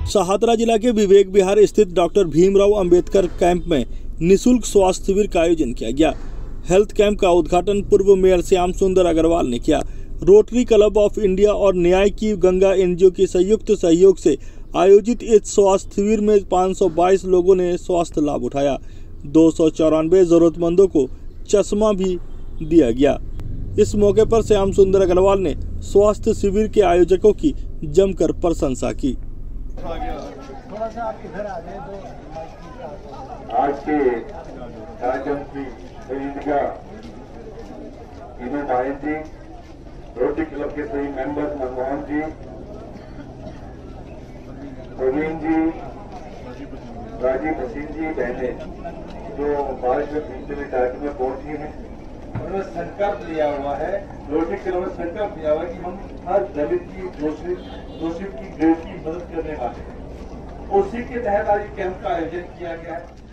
सहातरा जिला के विवेक विहार स्थित डॉक्टर भीमराव अंबेडकर कैंप में निःशुल्क स्वास्थ्य शिविर का आयोजन किया गया। हेल्थ कैंप का उद्घाटन पूर्व मेयर श्याम सुंदर अग्रवाल ने किया। रोटरी क्लब ऑफ इंडिया और न्याय की गंगा एनजीओ के संयुक्त सहयोग से आयोजित इस स्वास्थ्य शिविर में 522 लोगों ने स्वास्थ्य लाभ उठाया। 294 जरूरतमंदों को चश्मा भी दिया गया। इस मौके पर श्याम सुंदर अग्रवाल ने स्वास्थ्य शिविर के आयोजकों की जमकर प्रशंसा की। आज के कार्यक्रम की सदस्यता इनू भाई जी, रोटरी क्लब के सभी मेंबर्स मनमोहन जी, प्रवीण जी, राजीव भसीन जी, बहने जो बारिश में भीगते हुए कार्यक्रम में पहुंची हैं, उन्होंने संकल्प लिया हुआ है, रोटरी क्लब ने संकल्प लिया हुआ है कि हम हर दलित की दोषित की गरीब की मदद करने वाले हैं। उसी के तहत आज कैंप का आयोजन किया गया है।